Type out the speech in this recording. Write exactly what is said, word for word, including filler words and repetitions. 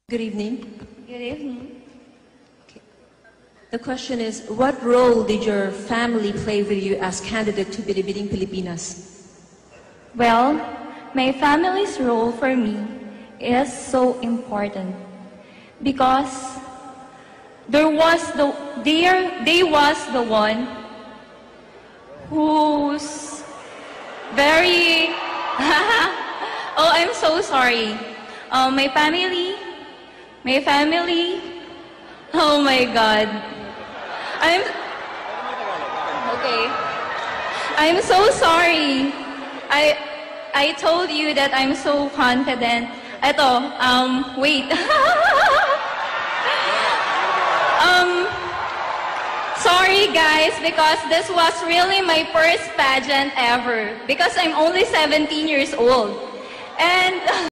Good evening. Good evening. Okay. The question is, what role did your family play with you as candidate to Binibining Pilipinas? Well, my family's role for me is so important because there was the there they was the one who's very oh, I'm so sorry. Uh, my family, my family. Oh my God. I'm okay. I'm so sorry. I I told you that I'm so confident. Eto, um, wait. um, sorry guys, because this was really my first pageant ever. Because I'm only seventeen years old. And